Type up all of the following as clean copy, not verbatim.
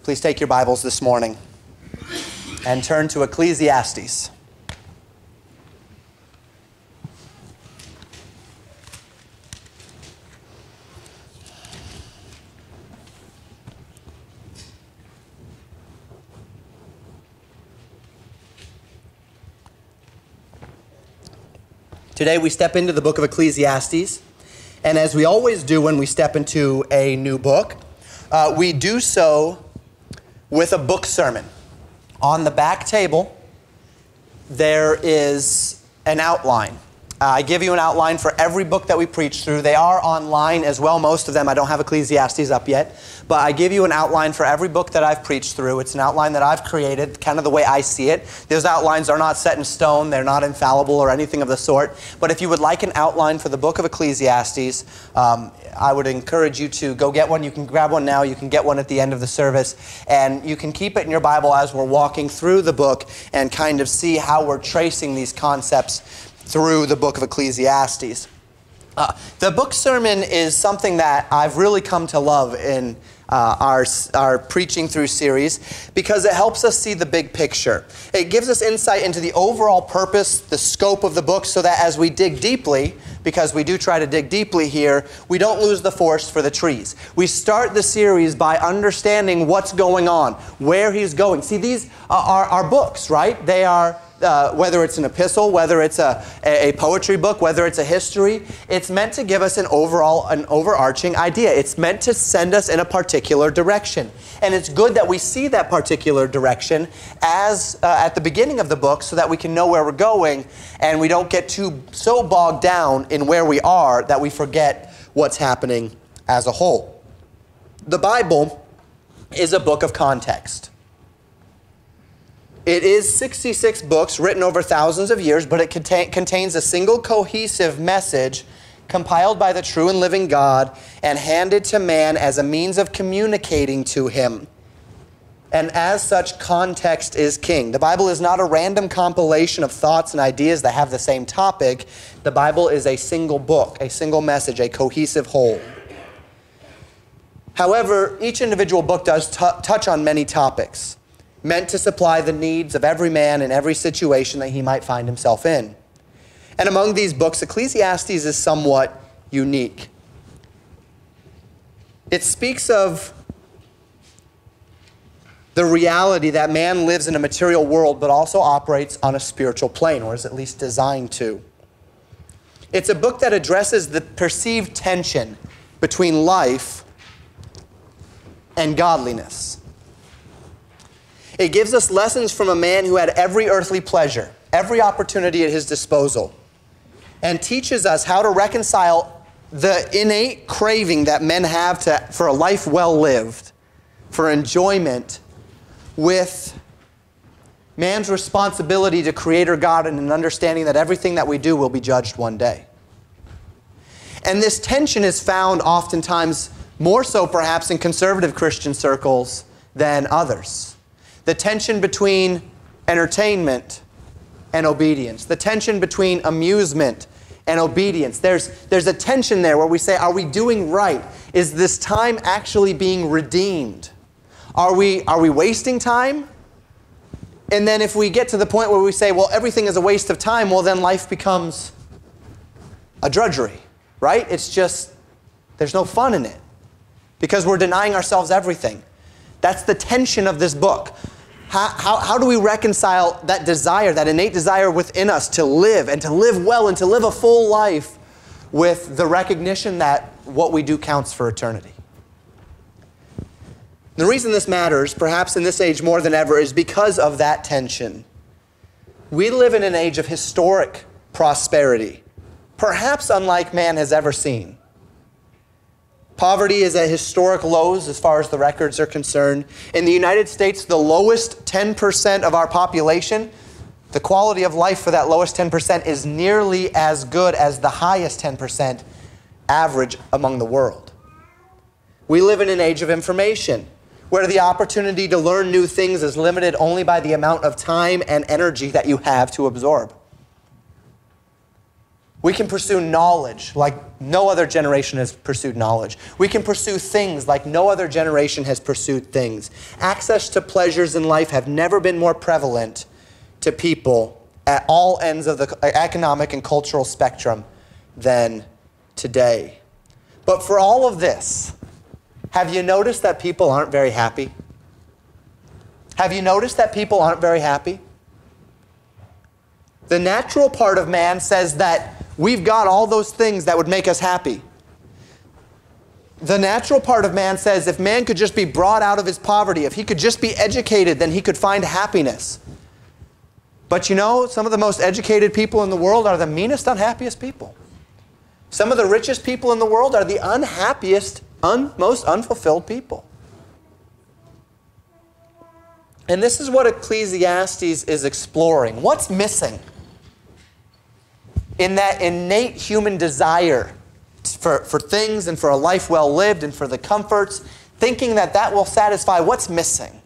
Please take your Bibles this morning and turn to Ecclesiastes. Today we step into the book of Ecclesiastes, and as we always do when we step into a new book, we do so with a book sermon. On the back table, there is an outline. I give you an outline for every book that we preach through. They are online as well, most of them. I don't have Ecclesiastes up yet, but I give you an outline for every book that I've preached through. It's an outline that I've created, kind of the way I see it. Those outlines are not set in stone. They're not infallible or anything of the sort. But if you would like an outline for the book of Ecclesiastes, I would encourage you to go get one. You can grab one now. You can get one at the end of the service. And you can keep it in your Bible as we're walking through the book and kind of see how we're tracing these concepts through the book of Ecclesiastes. The book sermon is something that I've really come to love in our preaching through series because it helps us see the big picture. It gives us insight into the overall purpose, the scope of the book, so that as we dig deeply, because we do try to dig deeply here, we don't lose the forest for the trees. We start the series by understanding what's going on, where he's going. See, these are books, right? They are whether it's an epistle, whether it's a poetry book, whether it's a history, it's meant to give us an overarching idea. It's meant to send us in a particular direction. And it's good that we see that particular direction as at the beginning of the book so that we can know where we're going and we don't get so bogged down in where we are that we forget what's happening as a whole. The Bible is a book of context. It is 66 books written over thousands of years, but it contains a single cohesive message compiled by the true and living God and handed to man as a means of communicating to him. And as such, context is king. The Bible is not a random compilation of thoughts and ideas that have the same topic. The Bible is a single book, a single message, a cohesive whole. However, each individual book does touch on many topics, meant to supply the needs of every man in every situation that he might find himself in. And among these books, Ecclesiastes is somewhat unique. It speaks of the reality that man lives in a material world but also operates on a spiritual plane, or is at least designed to. It's a book that addresses the perceived tension between life and godliness. It gives us lessons from a man who had every earthly pleasure, every opportunity at his disposal, and teaches us how to reconcile the innate craving that men have for a life well lived, for enjoyment, with man's responsibility to Creator God and an understanding that everything that we do will be judged one day. And this tension is found oftentimes more so perhaps in conservative Christian circles than others. The tension between entertainment and obedience. The tension between amusement and obedience. There's a tension there where we say, are we doing right? Is this time actually being redeemed? Are we wasting time? And then if we get to the point where we say, well, everything is a waste of time, well, then life becomes a drudgery, right? It's just, there's no fun in it because we're denying ourselves everything. That's the tension of this book. How do we reconcile that desire, that innate desire within us to live and to live well and to live a full life with the recognition that what we do counts for eternity? The reason this matters, perhaps in this age more than ever, is because of that tension. We live in an age of historic prosperity, perhaps unlike man has ever seen. Poverty is at historic lows as far as the records are concerned. In the United States, the lowest 10% of our population, the quality of life for that lowest 10% is nearly as good as the highest 10% average among the world. We live in an age of information, where the opportunity to learn new things is limited only by the amount of time and energy that you have to absorb. We can pursue knowledge like no other generation has pursued knowledge. We can pursue things like no other generation has pursued things. Access to pleasures in life have never been more prevalent to people at all ends of the economic and cultural spectrum than today. But for all of this, have you noticed that people aren't very happy? Have you noticed that people aren't very happy? The natural part of man says that we've got all those things that would make us happy. The natural part of man says if man could just be brought out of his poverty, if he could just be educated, then he could find happiness. But you know, some of the most educated people in the world are the meanest, unhappiest people. Some of the richest people in the world are the unhappiest, most unfulfilled people. And this is what Ecclesiastes is exploring. What's missing in that innate human desire for things and for a life well lived and for the comforts, thinking that that will satisfy? What's missing?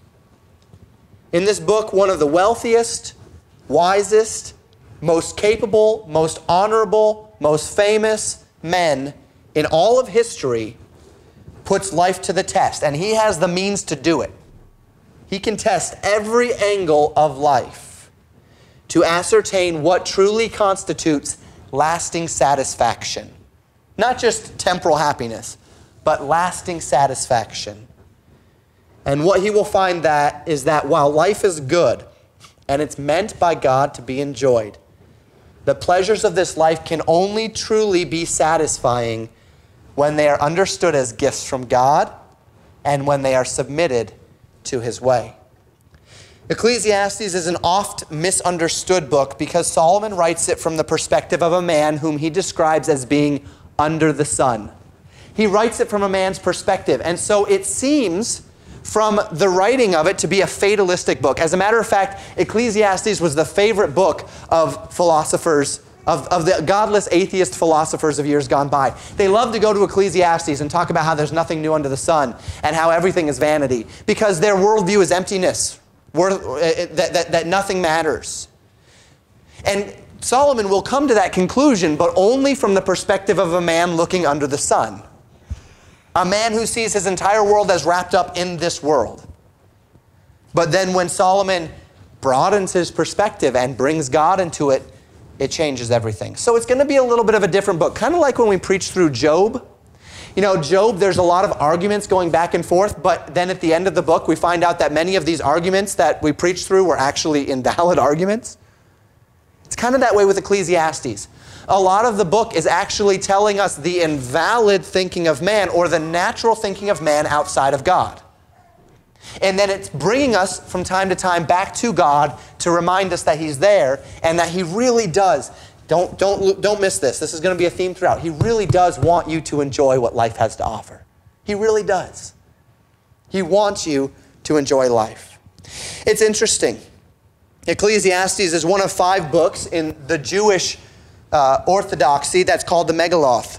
In this book, one of the wealthiest, wisest, most capable, most honorable, most famous men in all of history puts life to the test, and he has the means to do it. He can test every angle of life to ascertain what truly constitutes lasting satisfaction. Not just temporal happiness, but lasting satisfaction. And what he will find that is that while life is good and it's meant by God to be enjoyed, the pleasures of this life can only truly be satisfying when they are understood as gifts from God and when they are submitted to his way. Ecclesiastes is an oft misunderstood book because Solomon writes it from the perspective of a man whom he describes as being under the sun. He writes it from a man's perspective, and so it seems from the writing of it to be a fatalistic book. As a matter of fact, Ecclesiastes was the favorite book of philosophers, of the godless atheist philosophers of years gone by. They love to go to Ecclesiastes and talk about how there's nothing new under the sun and how everything is vanity because their worldview is emptiness, that nothing matters. And Solomon will come to that conclusion, but only from the perspective of a man looking under the sun. A man who sees his entire world as wrapped up in this world. But then when Solomon broadens his perspective and brings God into it, it changes everything. So it's going to be a little bit of a different book. Kind of like when we preach through Job. You know, Job, there's a lot of arguments going back and forth, but then at the end of the book, we find out that many of these arguments that we preached through were actually invalid arguments. It's kind of that way with Ecclesiastes. A lot of the book is actually telling us the invalid thinking of man or the natural thinking of man outside of God. And then it's bringing us from time to time back to God to remind us that he's there and that he really does. Don't miss this. This is going to be a theme throughout. He really does want you to enjoy what life has to offer. He really does. He wants you to enjoy life. It's interesting. Ecclesiastes is one of 5 books in the Jewish orthodoxy that's called the Megilloth.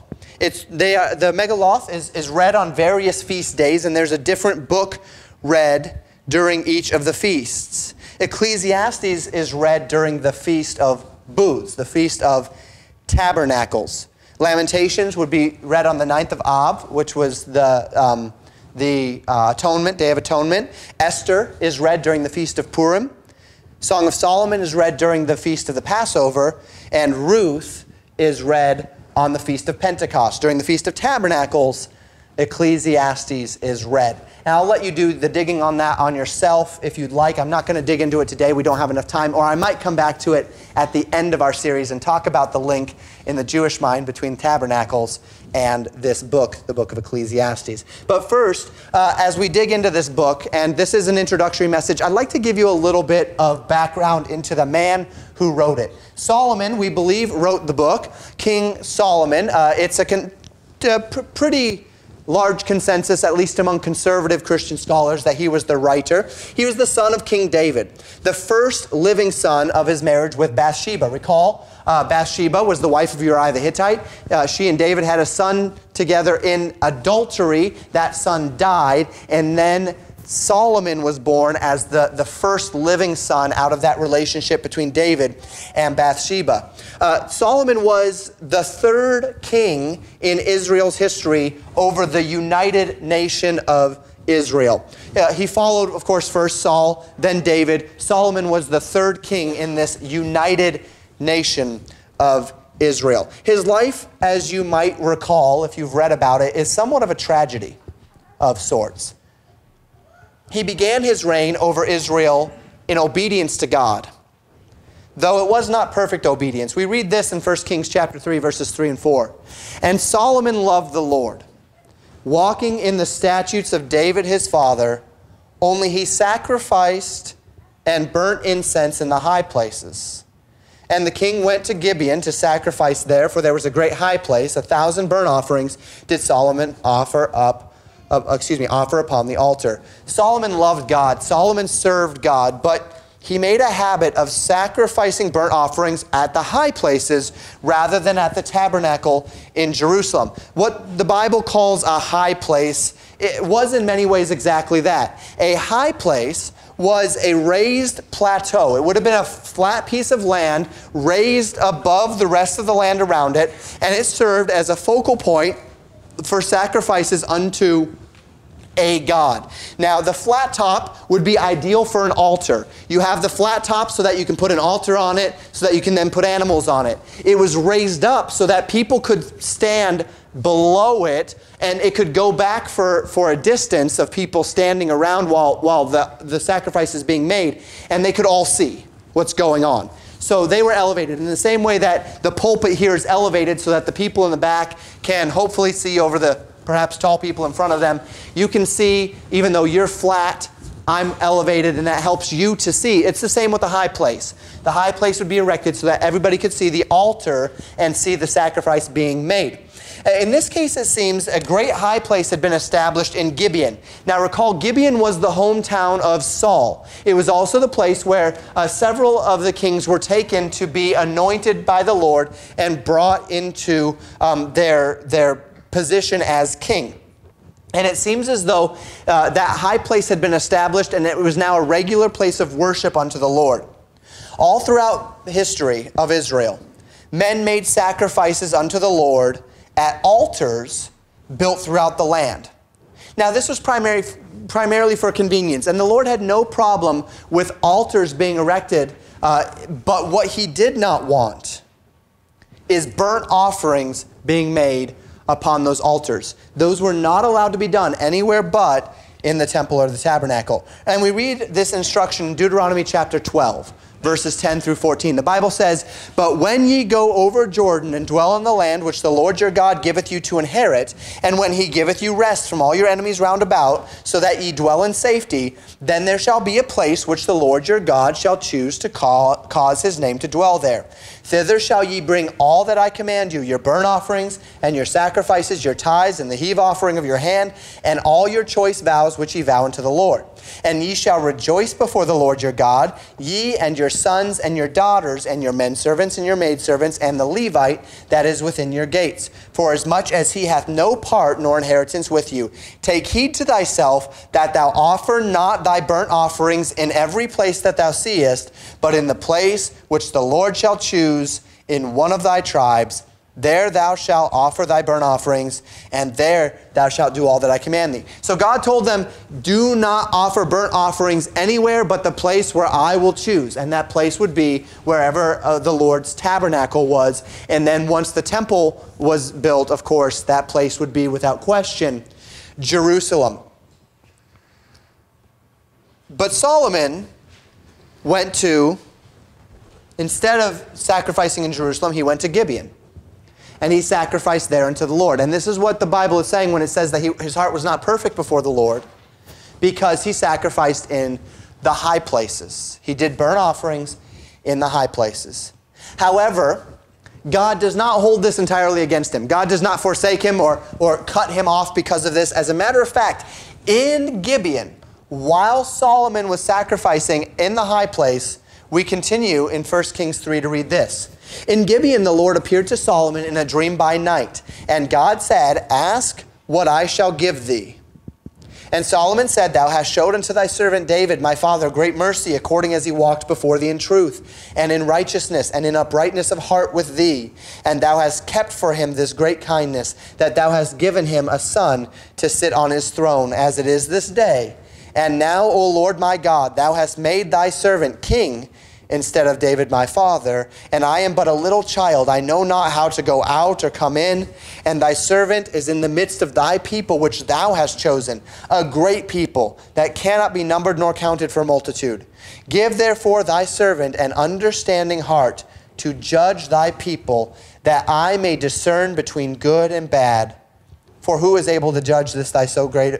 The Megilloth is read on various feast days, and there's a different book read during each of the feasts. Ecclesiastes is read during the Feast of Booths, the Feast of Tabernacles. Lamentations would be read on the 9th of Av, which was the Atonement, Day of Atonement. Esther is read during the Feast of Purim. Song of Solomon is read during the Feast of the Passover. And Ruth is read on the Feast of Pentecost. During the Feast of Tabernacles, Ecclesiastes is read. And I'll let you do the digging on that on yourself if you'd like. I'm not going to dig into it today. We don't have enough time. Or I might come back to it at the end of our series and talk about the link in the Jewish mind between Tabernacles and this book, the book of Ecclesiastes. But first, as we dig into this book, and this is an introductory message, I'd like to give you a little bit of background into the man who wrote it. Solomon, we believe, wrote the book. King Solomon. It's a pretty large consensus, at least among conservative Christian scholars, that he was the writer. He was the son of King David, the first living son of his marriage with Bathsheba. Recall, Bathsheba was the wife of Uriah the Hittite. She and David had a son together in adultery. That son died, and then Solomon was born as the first living son out of that relationship between David and Bathsheba. Solomon was the third king in Israel's history over the united nation of Israel. He followed, of course, first Saul, then David. Solomon was the third king in this united nation of Israel. His life, as you might recall if you've read about it, is somewhat of a tragedy of sorts. He began his reign over Israel in obedience to God, though it was not perfect obedience. We read this in 1 Kings chapter 3, verses 3 and 4. And Solomon loved the Lord, walking in the statutes of David his father, only he sacrificed and burnt incense in the high places. And the king went to Gibeon to sacrifice there, for there was a great high place. 1,000 burnt offerings did Solomon offer upon the altar. Solomon loved God. Solomon served God, but he made a habit of sacrificing burnt offerings at the high places rather than at the tabernacle in Jerusalem. What the Bible calls a high place, it was in many ways exactly that. A high place was a raised plateau. It would have been a flat piece of land raised above the rest of the land around it, and it served as a focal point for sacrifices unto a god. Now, the flat top would be ideal for an altar. You have the flat top so that you can put an altar on it, so that you can then put animals on it. It was raised up so that people could stand below it, and it could go back for a distance of people standing around while the sacrifice is being made, and they could all see what's going on. So they were elevated in the same way that the pulpit here is elevated so that the people in the back can hopefully see over the perhaps tall people in front of them. You can see, even though you're flat, I'm elevated, and that helps you to see. It's the same with the high place. The high place would be erected so that everybody could see the altar and see the sacrifice being made. In this case, it seems a great high place had been established in Gibeon. Now recall, Gibeon was the hometown of Saul. It was also the place where several of the kings were taken to be anointed by the Lord and brought into their position as king. And it seems as though that high place had been established, and it was now a regular place of worship unto the Lord. All throughout the history of Israel, men made sacrifices unto the Lord at altars built throughout the land. Now, this was primarily for convenience, and the Lord had no problem with altars being erected, but what he did not want is burnt offerings being made upon those altars. Those were not allowed to be done anywhere but in the temple or the tabernacle. And we read this instruction in Deuteronomy chapter 12, verses 10 through 14. The Bible says, "But when ye go over Jordan and dwell in the land which the Lord your God giveth you to inherit, and when he giveth you rest from all your enemies round about, so that ye dwell in safety, then there shall be a place which the Lord your God shall choose to cause his name to dwell there. Thither shall ye bring all that I command you, your burnt offerings and your sacrifices, your tithes and the heave offering of your hand, and all your choice vows which ye vow unto the Lord. And ye shall rejoice before the Lord your God, ye and your sons and your daughters, and your men servants and your maidservants, and the Levite that is within your gates. For as much as he hath no part nor inheritance with you, take heed to thyself that thou offer not thy burnt offerings in every place that thou seest, but in the place which the Lord shall choose in one of thy tribes. There thou shalt offer thy burnt offerings, and there thou shalt do all that I command thee." So God told them, do not offer burnt offerings anywhere but the place where I will choose. And that place would be wherever the Lord's tabernacle was. And then once the temple was built, of course, that place would be without question Jerusalem. But Solomon went to, instead of sacrificing in Jerusalem, he went to Gibeon. And he sacrificed there unto the Lord. And this is what the Bible is saying when it says that his heart was not perfect before the Lord, because he sacrificed in the high places. He did burnt offerings in the high places. However, God does not hold this entirely against him. God does not forsake him or cut him off because of this. As a matter of fact, in Gibeon, while Solomon was sacrificing in the high place, we continue in 1 Kings 3 to read this. "In Gibeon the Lord appeared to Solomon in a dream by night, and God said, Ask what I shall give thee. And Solomon said, Thou hast showed unto thy servant David, my father, great mercy, according as he walked before thee in truth, and in righteousness, and in uprightness of heart with thee. And thou hast kept for him this great kindness, that thou hast given him a son to sit on his throne, as it is this day. And now, O Lord my God, thou hast made thy servant king instead of David my father, and I am but a little child. I know not how to go out or come in, and thy servant is in the midst of thy people which thou hast chosen, a great people that cannot be numbered nor counted for multitude. Give therefore thy servant an understanding heart to judge thy people, that I may discern between good and bad. For who is able to judge this thy so great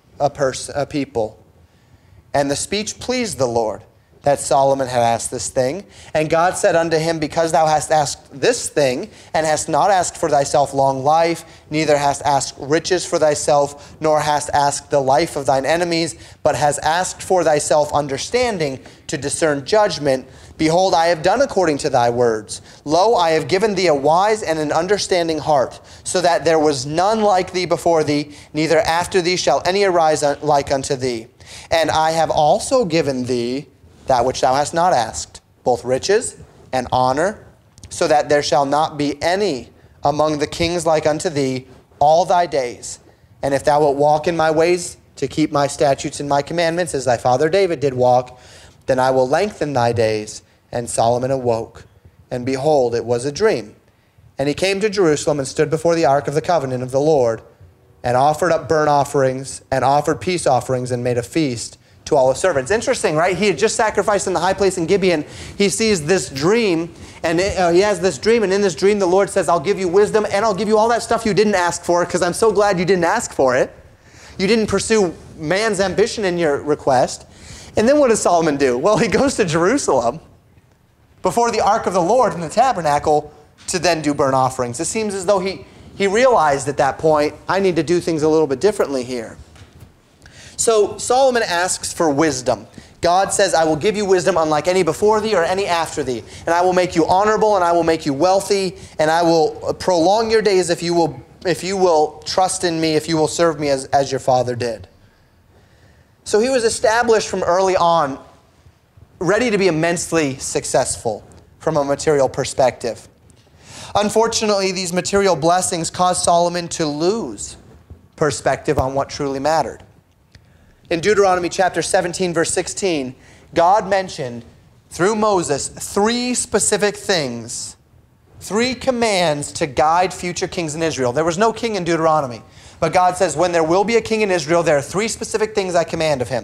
a people? And the speech pleased the Lord, that Solomon had asked this thing. And God said unto him, Because thou hast asked this thing, and hast not asked for thyself long life, neither hast asked riches for thyself, nor hast asked the life of thine enemies, but hast asked for thyself understanding to discern judgment, behold, I have done according to thy words. Lo, I have given thee a wise and an understanding heart, so that there was none like thee before thee, neither after thee shall any arise like unto thee. And I have also given thee that which thou hast not asked, both riches and honor, so that there shall not be any among the kings like unto thee all thy days. And if thou wilt walk in my ways to keep my statutes and my commandments, as thy father David did walk, then I will lengthen thy days. And Solomon awoke, and behold, it was a dream. And he came to Jerusalem and stood before the ark of the covenant of the Lord, and offered up burnt offerings, and offered peace offerings, and made a feast to all his servants. Interesting, right? He had just sacrificed in the high place in Gibeon. He sees this dream, and he has this dream, and in this dream the Lord says, I'll give you wisdom, and I'll give you all that stuff you didn't ask for, because I'm so glad you didn't ask for it. You didn't pursue man's ambition in your request. And then what does Solomon do? Well, he goes to Jerusalem before the ark of the Lord in the tabernacle to then do burnt offerings. It seems as though he realized at that point, I need to do things a little bit differently here. So Solomon asks for wisdom. God says, I will give you wisdom unlike any before thee or any after thee. And I will make you honorable, and I will make you wealthy, and I will prolong your days if you will trust in me, if you will serve me as your father did. So he was established from early on, ready to be immensely successful from a material perspective. Unfortunately, these material blessings caused Solomon to lose perspective on what truly mattered. In Deuteronomy chapter 17, verse 16, God mentioned through Moses 3 specific things, 3 commands to guide future kings in Israel. There was no king in Deuteronomy, but God says, when there will be a king in Israel, there are 3 specific things I command of him.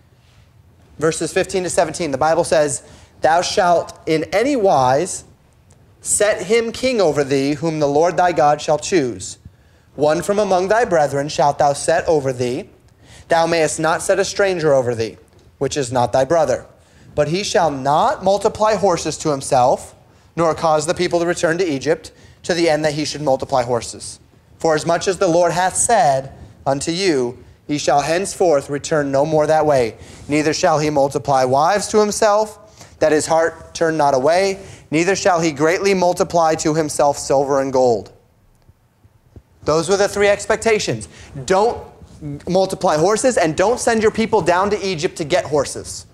Verses 15 to 17, the Bible says, Thou shalt in any wise set him king over thee, whom the Lord thy God shall choose. One from among thy brethren shalt thou set over thee. Thou mayest not set a stranger over thee, which is not thy brother. But he shall not multiply horses to himself, nor cause the people to return to Egypt, to the end that he should multiply horses. For as much as the Lord hath said unto you, he shall henceforth return no more that way. Neither shall he multiply wives to himself, that his heart turn not away. Neither shall he greatly multiply to himself silver and gold. Those were the 3 expectations. Don't multiply horses, and don't send your people down to Egypt to get horses.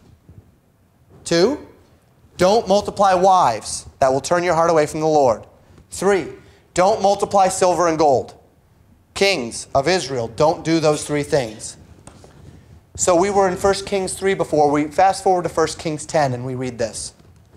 2, don't multiply wives. That will turn your heart away from the Lord. 3, don't multiply silver and gold. Kings of Israel, don't do those 3 things. So we were in 1 Kings 3 before. We fast forward to 1 Kings 10 and we read this.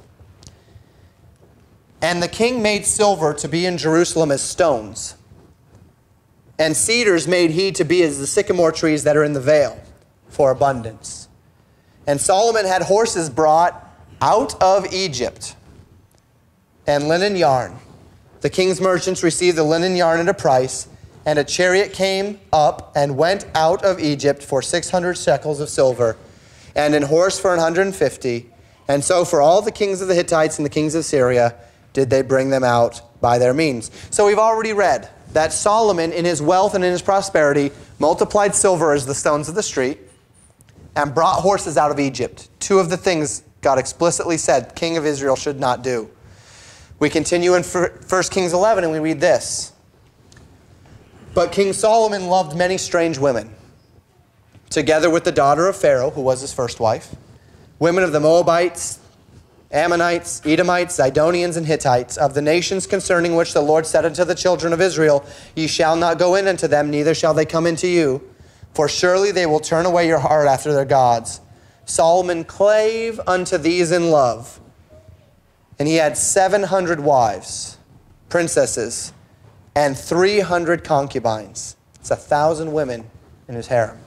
And the king made silver to be in Jerusalem as stones, and cedars made he to be as the sycamore trees that are in the vale, for abundance. And Solomon had horses brought out of Egypt, and linen yarn. The king's merchants received the linen yarn at a price, and a chariot came up and went out of Egypt for 600 shekels of silver, and an horse for 150. And so for all the kings of the Hittites and the kings of Syria did they bring them out by their means. So we've already read that Solomon, in his wealth and in his prosperity, multiplied silver as the stones of the street and brought horses out of Egypt. 2 of the things God explicitly said king of Israel should not do. We continue in 1 Kings 11 and we read this. But King Solomon loved many strange women, together with the daughter of Pharaoh, who was his first wife, women of the Moabites, Ammonites, Edomites, Zidonians, and Hittites, of the nations concerning which the Lord said unto the children of Israel, Ye shall not go in unto them, neither shall they come into you, for surely they will turn away your heart after their gods. Solomon clave unto these in love, and he had 700 wives, princesses, and 300 concubines. It's 1,000 women in his harem.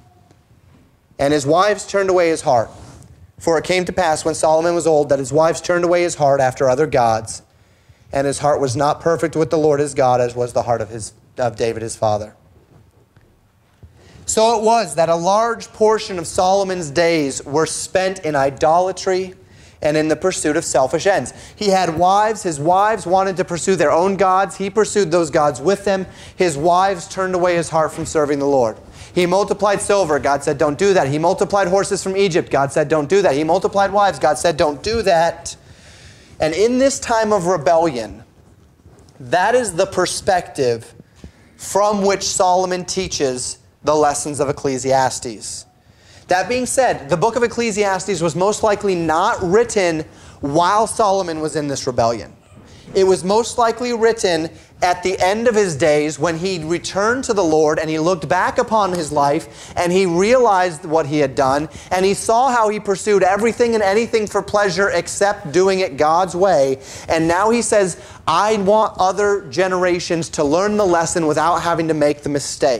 And his wives turned away his heart. For it came to pass when Solomon was old that his wives turned away his heart after other gods, and his heart was not perfect with the Lord his God, as was the heart of David his father. So it was that a large portion of Solomon's days were spent in idolatry and in the pursuit of selfish ends. He had wives. His wives wanted to pursue their own gods. He pursued those gods with them. His wives turned away his heart from serving the Lord. He multiplied silver. God said, don't do that. He multiplied horses from Egypt. God said, don't do that. He multiplied wives. God said, don't do that. And in this time of rebellion, that is the perspective from which Solomon teaches the lessons of Ecclesiastes. That being said, the book of Ecclesiastes was most likely not written while Solomon was in this rebellion. It was most likely written at the end of his days when he returned to the Lord and he looked back upon his life and he realized what he had done and he saw how he pursued everything and anything for pleasure except doing it God's way. And now he says, I want other generations to learn the lesson without having to make the mistake.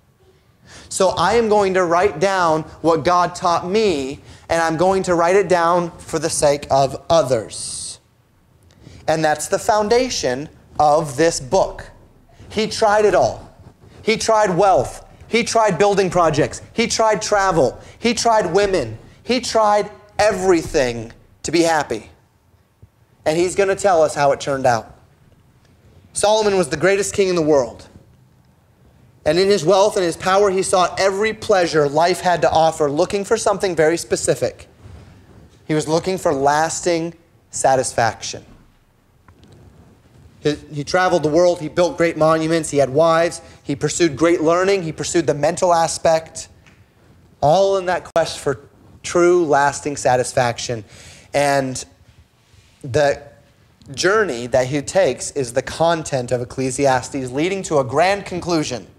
So I am going to write down what God taught me, and I'm going to write it down for the sake of others. And that's the foundation of this book. He tried it all. He tried wealth. He tried building projects. He tried travel. He tried women. He tried everything to be happy. And he's going to tell us how it turned out. Solomon was the greatest king in the world. And in his wealth and his power, he sought every pleasure life had to offer, looking for something very specific. He was looking for lasting satisfaction. He traveled the world. He built great monuments. He had wives. He pursued great learning. He pursued the mental aspect, all in that quest for true, lasting satisfaction. And the journey that he takes is the content of Ecclesiastes, leading to a grand conclusion.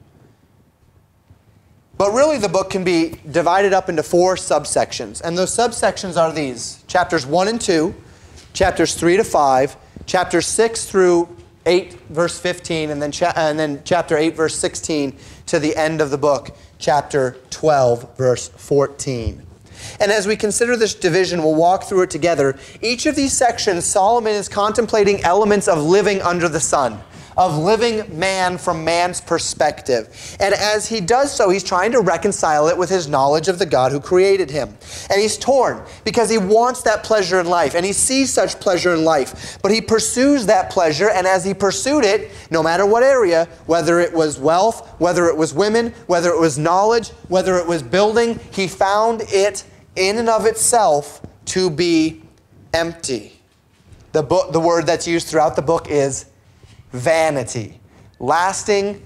But really the book can be divided up into 4 subsections. And those subsections are these: chapters 1 and 2, chapters 3 to 5, chapters 6 through 8, verse 15, and then chapter 8, verse 16 to the end of the book, chapter 12, verse 14. And as we consider this division, we'll walk through it together. Each of these sections, Solomon is contemplating elements of living under the sun, of living man from man's perspective. And as he does so, he's trying to reconcile it with his knowledge of the God who created him. And he's torn because he wants that pleasure in life, and he sees such pleasure in life. But he pursues that pleasure, and as he pursued it, no matter what area, whether it was wealth, whether it was women, whether it was knowledge, whether it was building, he found it in and of itself to be empty. The word that's used throughout the book is vanity, lacking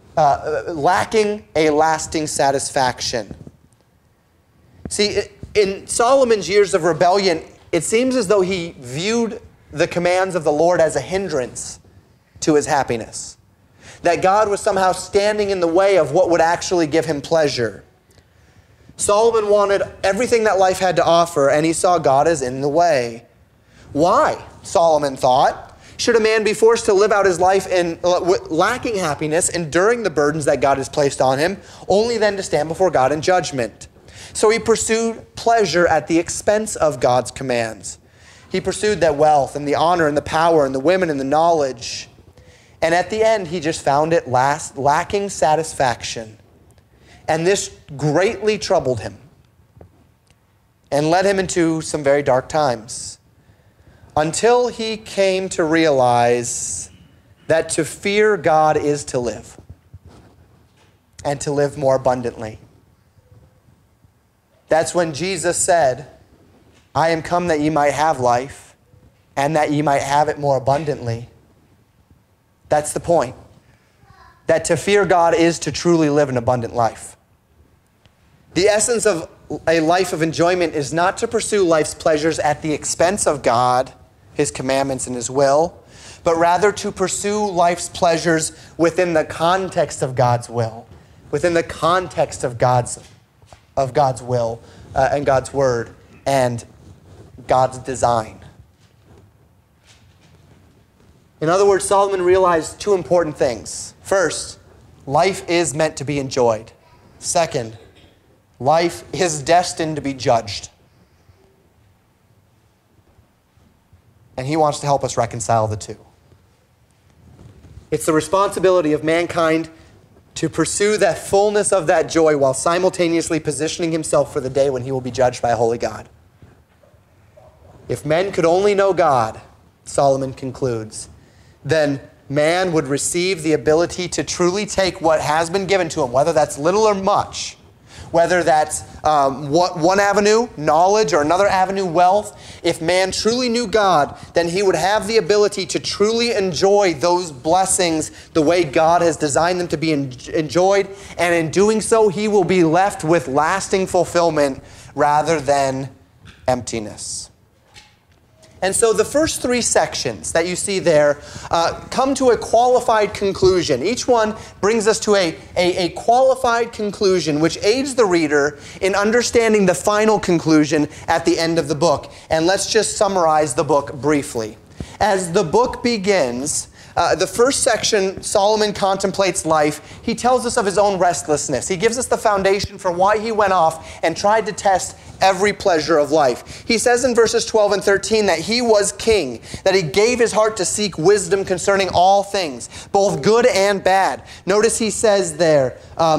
a lasting satisfaction. See, in Solomon's years of rebellion, it seems as though he viewed the commands of the Lord as a hindrance to his happiness. That God was somehow standing in the way of what would actually give him pleasure. Solomon wanted everything that life had to offer, and he saw God as in the way. Why, Solomon thought, should a man be forced to live out his life in lacking happiness, enduring the burdens that God has placed on him, only then to stand before God in judgment? So he pursued pleasure at the expense of God's commands. He pursued that wealth and the honor and the power and the women and the knowledge. And at the end, he just found it lacking satisfaction. And this greatly troubled him and led him into some very dark times, until he came to realize that to fear God is to live, and to live more abundantly. That's when Jesus said, I am come that ye might have life, and that ye might have it more abundantly. That's the point. That to fear God is to truly live an abundant life. The essence of a life of enjoyment is not to pursue life's pleasures at the expense of God, His commandments, and His will, but rather to pursue life's pleasures within the context of God's will, within the context of God's will and God's word and God's design. In other words, Solomon realized two important things. First, life is meant to be enjoyed. Second, life is destined to be judged. And he wants to help us reconcile the two. It's the responsibility of mankind to pursue that fullness of that joy while simultaneously positioning himself for the day when he will be judged by a holy God. If men could only know God, Solomon concludes, then man would receive the ability to truly take what has been given to him, whether that's little or much, whether that's one avenue, knowledge, or another avenue, wealth. If man truly knew God, then he would have the ability to truly enjoy those blessings the way God has designed them to be enjoyed. And in doing so, he will be left with lasting fulfillment rather than emptiness. And so the first three sections that you see there come to a qualified conclusion. Each one brings us to a qualified conclusion which aids the reader in understanding the final conclusion at the end of the book. And let's just summarize the book briefly. As the book begins, the first section, Solomon contemplates life. He tells us of his own restlessness. He gives us the foundation for why he went off and tried to test every pleasure of life. He says in verses 12 and 13 that he was king, that he gave his heart to seek wisdom concerning all things, both good and bad. Notice he says there,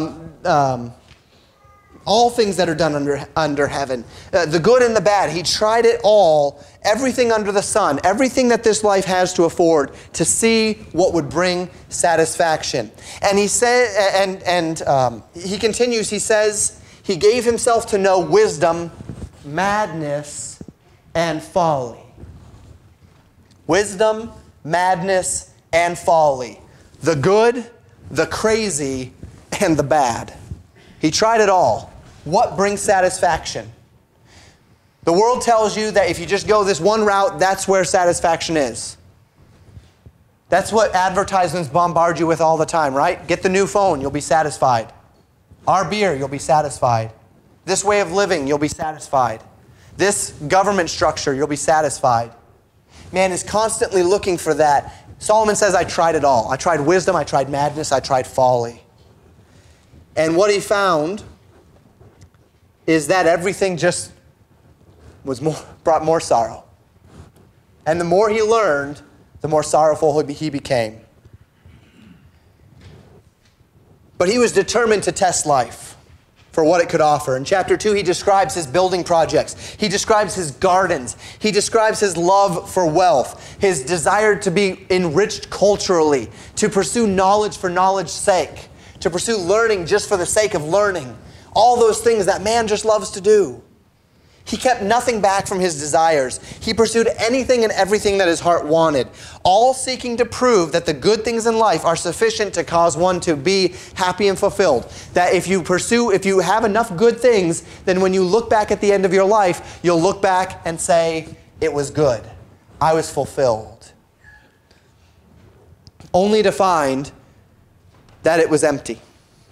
all things that are done under heaven, the good and the bad. He tried it all, everything under the sun, everything that this life has to afford, to see what would bring satisfaction. And he said, he continues. He says he gave himself to know wisdom, madness, and folly. Wisdom, madness, and folly. The good, the crazy, and the bad. He tried it all. What brings satisfaction? The world tells you that if you just go this one route, that's where satisfaction is. That's what advertisements bombard you with all the time, right? Get the new phone, you'll be satisfied. Our beer, you'll be satisfied. This way of living, you'll be satisfied. This government structure, you'll be satisfied. Man is constantly looking for that. Solomon says, I tried it all. I tried wisdom, I tried madness, I tried folly. And what he found is that everything just brought more sorrow. And the more he learned, the more sorrowful he became. But he was determined to test life for what it could offer. In chapter 2, he describes his building projects. He describes his gardens. He describes his love for wealth, his desire to be enriched culturally, to pursue knowledge for knowledge's sake, to pursue learning just for the sake of learning. All those things that man just loves to do. He kept nothing back from his desires. He pursued anything and everything that his heart wanted, all seeking to prove that the good things in life are sufficient to cause one to be happy and fulfilled. That if you have enough good things, then when you look back at the end of your life, you'll look back and say, it was good. I was fulfilled. Only to find that it was empty.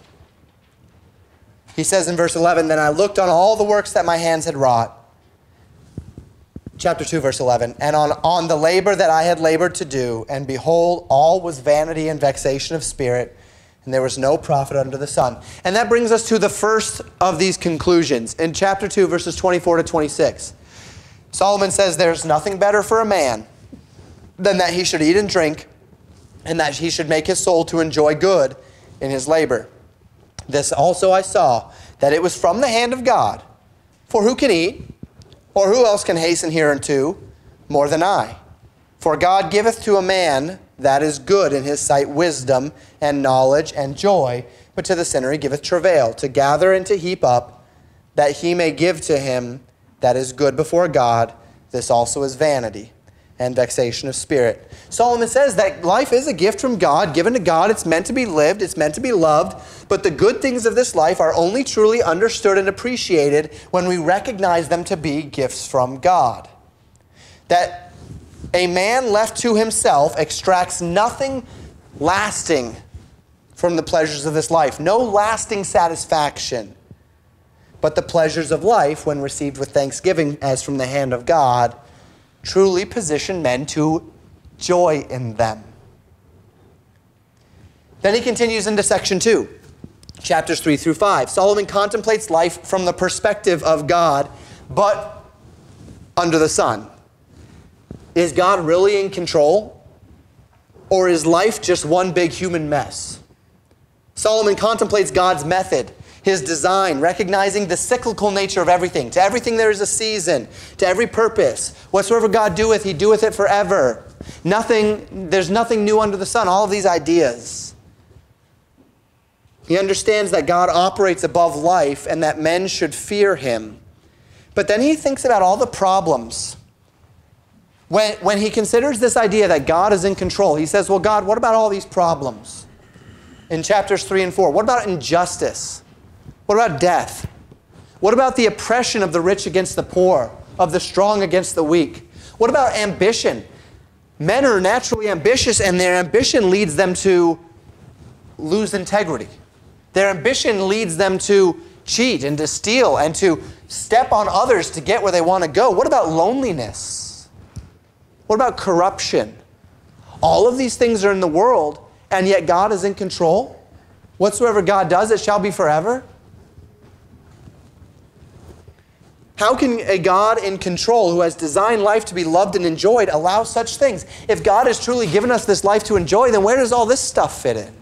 He says in verse 11, then I looked on all the works that my hands had wrought. Chapter 2, verse 11. And on the labor that I had labored to do, and behold, all was vanity and vexation of spirit, and there was no profit under the sun. And that brings us to the first of these conclusions. In chapter 2, verses 24 to 26. Solomon says there's nothing better for a man than that he should eat and drink, and that he should make his soul to enjoy good in his labor. This also I saw, that it was from the hand of God. For who can eat, or who else can hasten hereunto more than I? For God giveth to a man that is good in his sight wisdom and knowledge and joy, but to the sinner he giveth travail, to gather and to heap up, that he may give to him that is good before God. This also is vanity. and vexation of spirit. Solomon says that life is a gift from God, given to God. It's meant to be lived. It's meant to be loved. But the good things of this life are only truly understood and appreciated when we recognize them to be gifts from God. That a man left to himself extracts nothing lasting from the pleasures of this life. No lasting satisfaction. But the pleasures of life, when received with thanksgiving as from the hand of God, truly position men to joy in them. Then he continues into section 2, chapters 3 through 5. Solomon contemplates life from the perspective of God, but under the sun. Is God really in control? Or is life just one big human mess? Solomon contemplates God's method, his design, recognizing the cyclical nature of everything. To everything there is a season, to every purpose. Whatsoever God doeth, he doeth it forever. There's nothing new under the sun. All of these ideas. He understands that God operates above life and that men should fear him. But then he thinks about all the problems. When he considers this idea that God is in control, he says, well, God, what about all these problems? In chapters 3 and 4, what about injustice? What about death? What about the oppression of the rich against the poor, of the strong against the weak? What about ambition? Men are naturally ambitious, and their ambition leads them to lose integrity. Their ambition leads them to cheat and to steal and to step on others to get where they want to go. What about loneliness? What about corruption? All of these things are in the world, and yet God is in control. Whatsoever God does, it shall be forever. How can a God in control who has designed life to be loved and enjoyed allow such things? If God has truly given us this life to enjoy, then where does all this stuff fit in?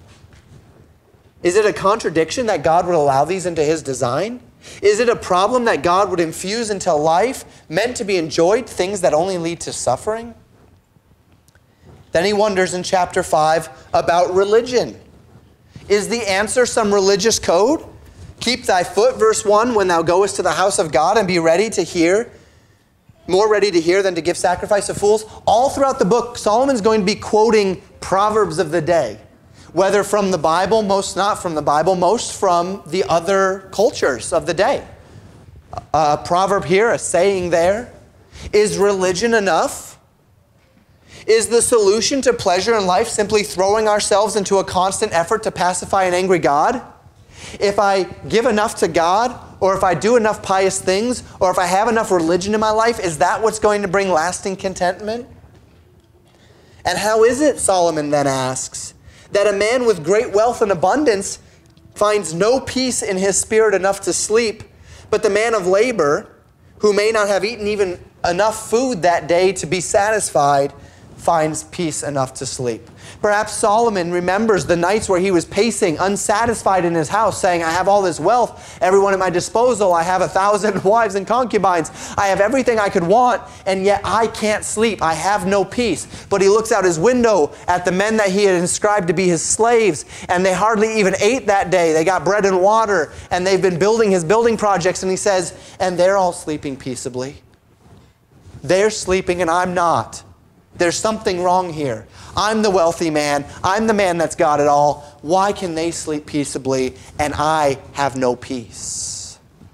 Is it a contradiction that God would allow these into his design? Is it a problem that God would infuse into life meant to be enjoyed, things that only lead to suffering? Then he wonders in chapter 5 about religion. Is the answer some religious code? Keep thy foot, verse 1, when thou goest to the house of God, and be ready to hear, more ready to hear than to give sacrifice to fools. All throughout the book, Solomon's going to be quoting proverbs of the day. Whether from the Bible, most not from the Bible, most from the other cultures of the day. A proverb here, a saying there. Is religion enough? Is the solution to pleasure in life simply throwing ourselves into a constant effort to pacify an angry God? If I give enough to God, or if I do enough pious things, or if I have enough religion in my life, is that what's going to bring lasting contentment? And how is it, Solomon then asks, that a man with great wealth and abundance finds no peace in his spirit enough to sleep, but the man of labor, who may not have eaten even enough food that day to be satisfied, finds peace enough to sleep? Perhaps Solomon remembers the nights where he was pacing, unsatisfied in his house, saying, I have all this wealth, everyone at my disposal, I have 1,000 wives and concubines, I have everything I could want, and yet I can't sleep, I have no peace. But he looks out his window at the men that he had inscribed to be his slaves, and they hardly even ate that day. They got bread and water, and they've been building his building projects, and he says, and they're all sleeping peaceably. They're sleeping and I'm not. There's something wrong here. I'm the wealthy man. I'm the man that's got it all. Why can they sleep peaceably and I have no peace?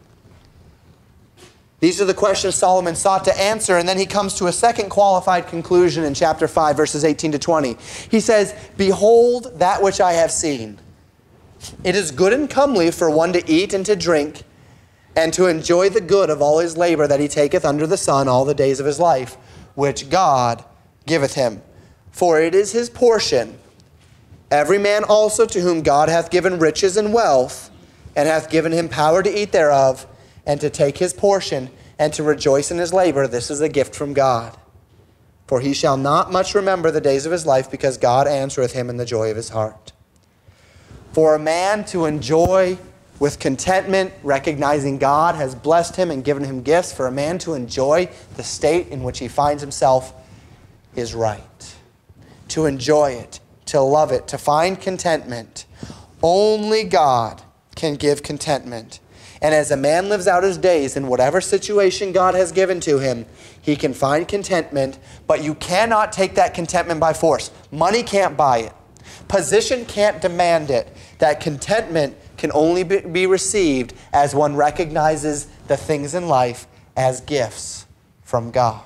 These are the questions Solomon sought to answer, and then he comes to a second qualified conclusion in chapter 5, verses 18 to 20. He says, behold that which I have seen. It is good and comely for one to eat and to drink, and to enjoy the good of all his labor that he taketh under the sun all the days of his life, which God giveth him. For it is his portion. Every man also to whom God hath given riches and wealth, and hath given him power to eat thereof, and to take his portion, and to rejoice in his labor, this is a gift from God. For he shall not much remember the days of his life, because God answereth him in the joy of his heart. For a man to enjoy with contentment, recognizing God has blessed him and given him gifts, for a man to enjoy the state in which he finds himself is right. To enjoy it, to love it, to find contentment. Only God can give contentment. And as a man lives out his days in whatever situation God has given to him, he can find contentment, but you cannot take that contentment by force. Money can't buy it. Position can't demand it. That contentment can only be received as one recognizes the things in life as gifts from God.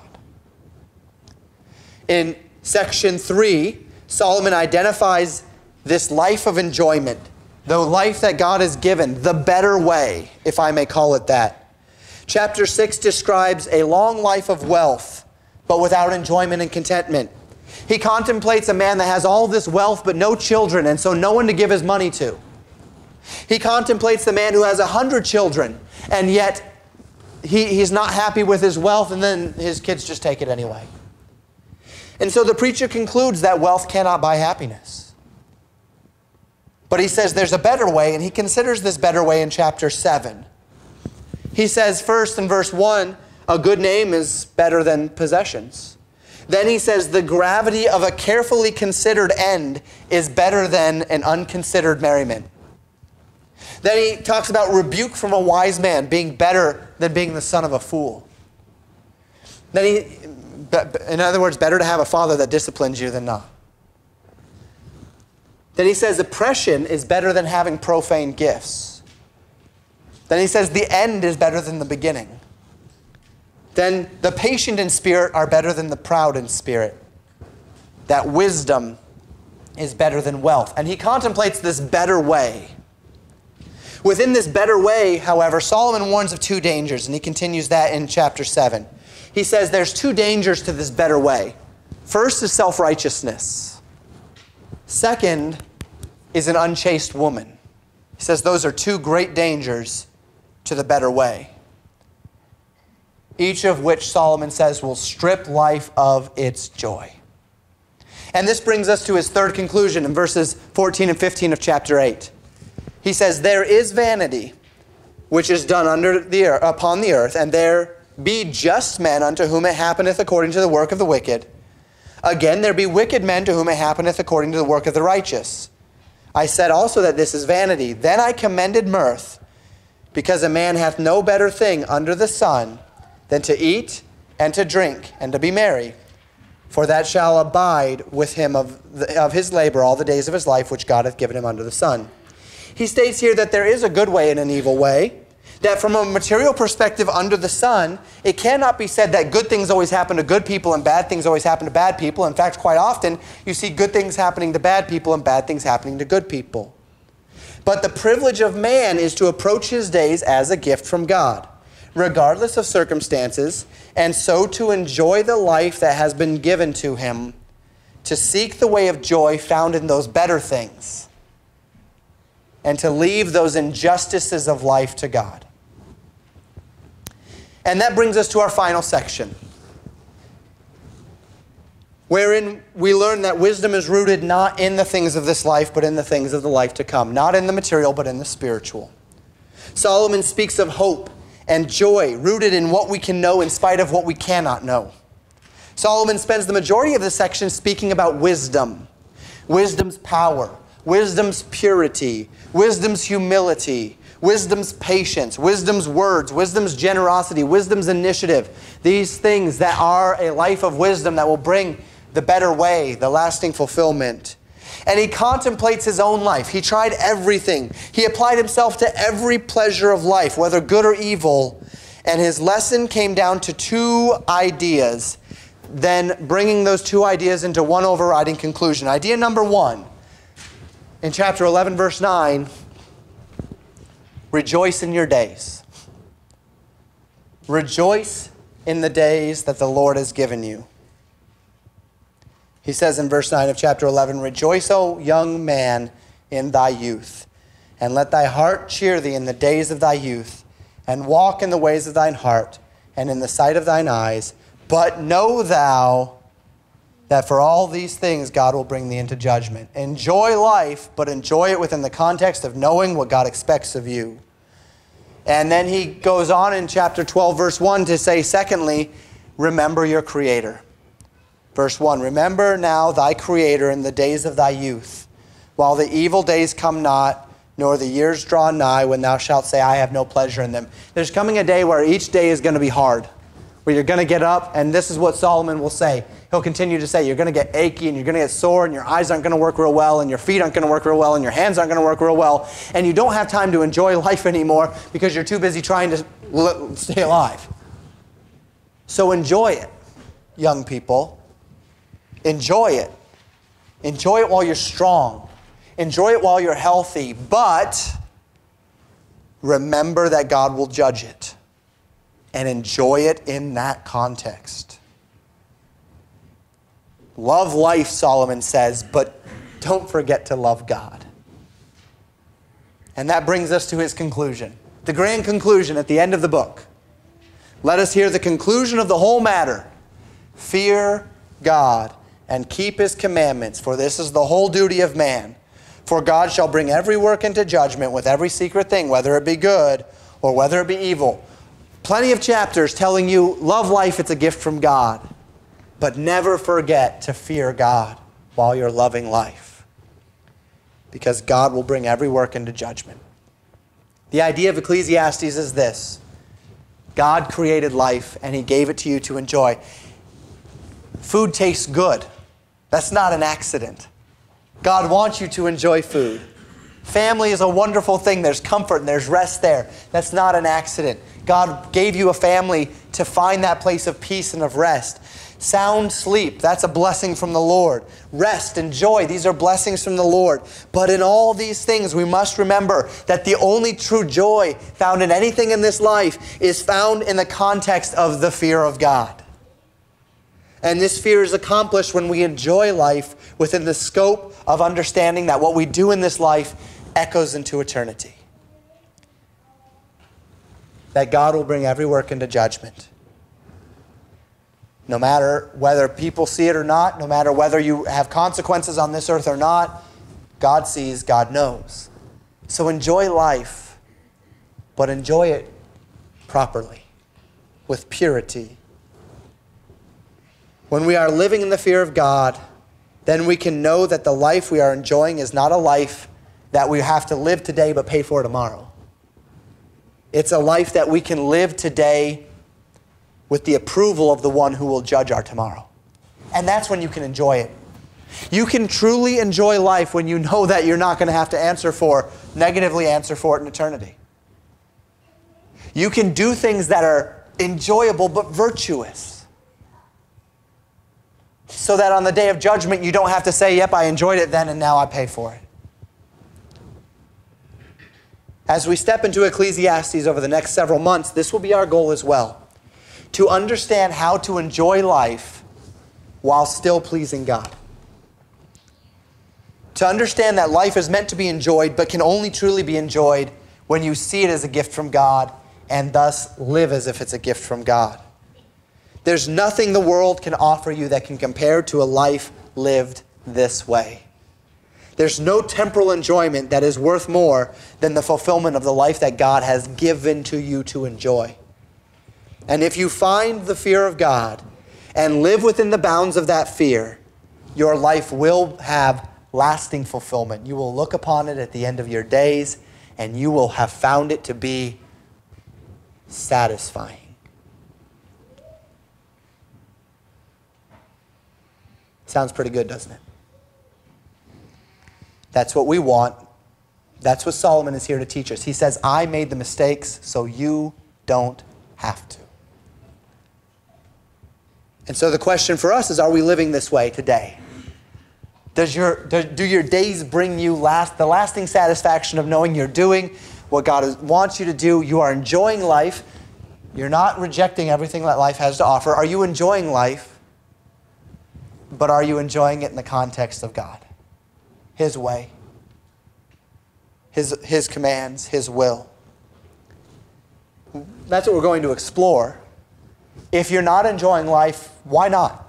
In section 3, Solomon identifies this life of enjoyment, the life that God has given, the better way, if I may call it that. Chapter 6 describes a long life of wealth, but without enjoyment and contentment. He contemplates a man that has all this wealth but no children, and so no one to give his money to. He contemplates the man who has 100 children, and yet he's not happy with his wealth, and then his kids just take it anyway. And so the preacher concludes that wealth cannot buy happiness. But he says there's a better way, and he considers this better way in chapter 7. He says first in verse 1, a good name is better than possessions. Then he says the gravity of a carefully considered end is better than an unconsidered merriment. Then he talks about rebuke from a wise man being better than being the son of a fool. Then in other words, better to have a father that disciplines you than not. Then he says oppression is better than having profane gifts. Then he says the end is better than the beginning. Then the patient in spirit are better than the proud in spirit. That wisdom is better than wealth. And he contemplates this better way. Within this better way, however, Solomon warns of two dangers, and he continues that in chapter 7. He says there's two dangers to this better way. First is self-righteousness. Second is an unchaste woman. He says those are two great dangers to the better way. Each of which Solomon says will strip life of its joy. And this brings us to his third conclusion in verses 14 and 15 of chapter 8. He says, there is vanity which is done upon the earth, and there be just men unto whom it happeneth according to the work of the wicked. Again, there be wicked men to whom it happeneth according to the work of the righteous. I said also that this is vanity. Then I commended mirth, because a man hath no better thing under the sun than to eat and to drink and to be merry. For that shall abide with him of his labor all the days of his life, which God hath given him under the sun. He states here that there is a good way and an evil way, that from a material perspective under the sun, it cannot be said that good things always happen to good people and bad things always happen to bad people. In fact, quite often, you see good things happening to bad people and bad things happening to good people. But the privilege of man is to approach his days as a gift from God, regardless of circumstances, and so to enjoy the life that has been given to him, to seek the way of joy found in those better things, and to leave those injustices of life to God. And that brings us to our final section, wherein we learn that wisdom is rooted not in the things of this life, but in the things of the life to come. Not in the material, but in the spiritual. Solomon speaks of hope and joy rooted in what we can know in spite of what we cannot know. Solomon spends the majority of this section speaking about wisdom, wisdom's power, wisdom's purity, wisdom's humility, wisdom's patience, wisdom's words, wisdom's generosity, wisdom's initiative. These things that are a life of wisdom that will bring the better way, the lasting fulfillment. And he contemplates his own life. He tried everything. He applied himself to every pleasure of life, whether good or evil. And his lesson came down to two ideas, then bringing those two ideas into one overriding conclusion. Idea number one, in chapter 11, verse 9, rejoice in your days. Rejoice in the days that the Lord has given you. He says in verse 9 of chapter 11, rejoice, O young man, in thy youth, and let thy heart cheer thee in the days of thy youth, and walk in the ways of thine heart, and in the sight of thine eyes. But know thou that for all these things God will bring thee into judgment. Enjoy life, but enjoy it within the context of knowing what God expects of you. And then he goes on in chapter 12, verse 1 to say, secondly, remember your Creator. Verse 1, remember now thy Creator in the days of thy youth, while the evil days come not, nor the years draw nigh, when thou shalt say, I have no pleasure in them. There's coming a day where each day is going to be hard, where you're going to get up, and this is what Solomon will say. He'll continue to say, you're going to get achy, and you're going to get sore, and your eyes aren't going to work real well, and your feet aren't going to work real well, and your hands aren't going to work real well, and you don't have time to enjoy life anymore because you're too busy trying to stay alive. So enjoy it, young people. Enjoy it. Enjoy it while you're strong. Enjoy it while you're healthy, but remember that God will judge it. And enjoy it in that context. Love life, Solomon says, but don't forget to love God. And that brings us to his conclusion. The grand conclusion at the end of the book. Let us hear the conclusion of the whole matter. Fear God and keep his commandments, for this is the whole duty of man. For God shall bring every work into judgment with every secret thing, whether it be good or whether it be evil. Plenty of chapters telling you, love life, it's a gift from God. But never forget to fear God while you're loving life. Because God will bring every work into judgment. The idea of Ecclesiastes is this. God created life and he gave it to you to enjoy. Food tastes good. That's not an accident. God wants you to enjoy food. Family is a wonderful thing. There's comfort and there's rest there. That's not an accident. God gave you a family to find that place of peace and of rest. Sound sleep, that's a blessing from the Lord. Rest and joy, these are blessings from the Lord. But in all these things, we must remember that the only true joy found in anything in this life is found in the context of the fear of God. And this fear is accomplished when we enjoy life within the scope of understanding that what we do in this life echoes into eternity. That God will bring every work into judgment. No matter whether people see it or not, no matter whether you have consequences on this earth or not, God sees, God knows. So enjoy life, but enjoy it properly, with purity. When we are living in the fear of God, then we can know that the life we are enjoying is not a life that we have to live today but pay for tomorrow. It's a life that we can live today with the approval of the one who will judge our tomorrow. And that's when you can enjoy it. You can truly enjoy life when you know that you're not going to have to negatively answer for it in eternity. You can do things that are enjoyable but virtuous. So that on the day of judgment you don't have to say, yep, I enjoyed it then and now I pay for it. As we step into Ecclesiastes over the next several months, this will be our goal as well. To understand how to enjoy life while still pleasing God. To understand that life is meant to be enjoyed, but can only truly be enjoyed when you see it as a gift from God and thus live as if it's a gift from God. There's nothing the world can offer you that can compare to a life lived this way. There's no temporal enjoyment that is worth more than the fulfillment of the life that God has given to you to enjoy. And if you find the fear of God and live within the bounds of that fear, your life will have lasting fulfillment. You will look upon it at the end of your days and you will have found it to be satisfying. Sounds pretty good, doesn't it? That's what we want. That's what Solomon is here to teach us. He says, I made the mistakes so you don't have to. And so the question for us is, are we living this way today? Do your days bring you the lasting satisfaction of knowing you're doing what God wants you to do? You are enjoying life. You're not rejecting everything that life has to offer. Are you enjoying life? But are you enjoying it in the context of God? His way, His commands, His will. That's what we're going to explore. If you're not enjoying life, why not?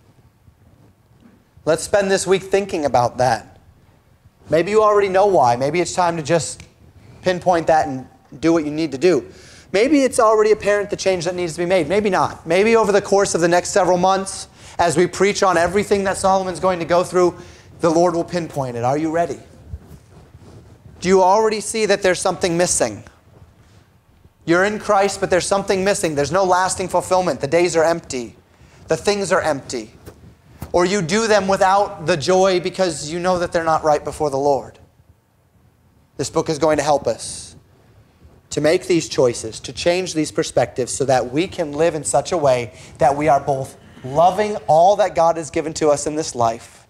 Let's spend this week thinking about that. Maybe you already know why. Maybe it's time to just pinpoint that and do what you need to do. Maybe it's already apparent the change that needs to be made. Maybe not. Maybe over the course of the next several months, as we preach on everything that Solomon's going to go through, the Lord will pinpoint it. Are you ready? Do you already see that there's something missing? You're in Christ, but there's something missing. There's no lasting fulfillment. The days are empty. The things are empty. Or you do them without the joy because you know that they're not right before the Lord. This book is going to help us to make these choices, to change these perspectives so that we can live in such a way that we are both loving all that God has given to us in this life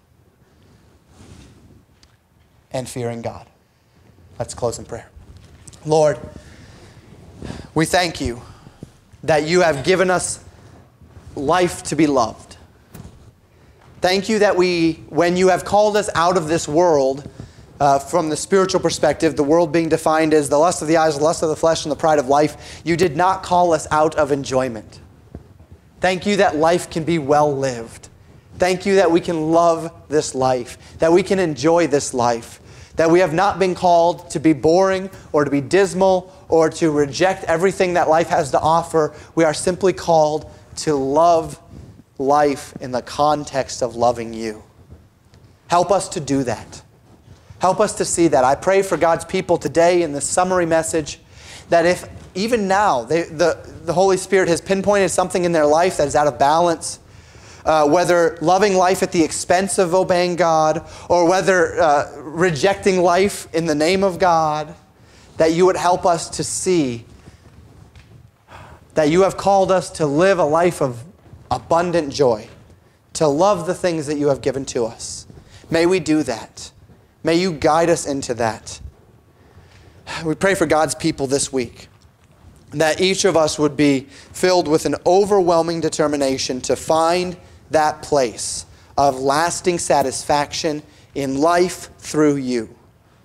and fearing God. Let's close in prayer. Lord, we thank you that you have given us life to be loved. Thank you that when you have called us out of this world, from the spiritual perspective, the world being defined as the lust of the eyes, the lust of the flesh, and the pride of life, you did not call us out of enjoyment. Thank you that life can be well lived. Thank you that we can love this life, that we can enjoy this life, that we have not been called to be boring or to be dismal or to reject everything that life has to offer. We are simply called to love life in the context of loving you. Help us to do that. Help us to see that. I pray for God's people today in this summary message that if even now the Holy Spirit has pinpointed something in their life that is out of balance, whether loving life at the expense of obeying God or whether rejecting life in the name of God, that you would help us to see that you have called us to live a life of abundant joy, to love the things that you have given to us. May we do that. May you guide us into that. We pray for God's people this week, that each of us would be filled with an overwhelming determination to find that place of lasting satisfaction in life through you.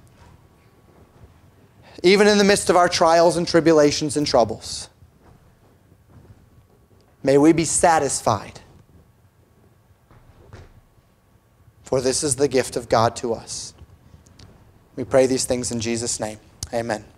Even in the midst of our trials and tribulations and troubles, may we be satisfied. For this is the gift of God to us. We pray these things in Jesus' name. Amen.